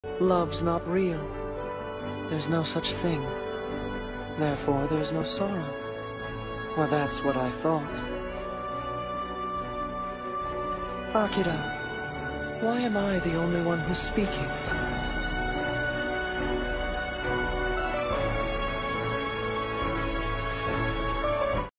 Love's not real. There's no such thing. Therefore, there's no sorrow. Well, that's what I thought. Akira, why am I the only one who's speaking?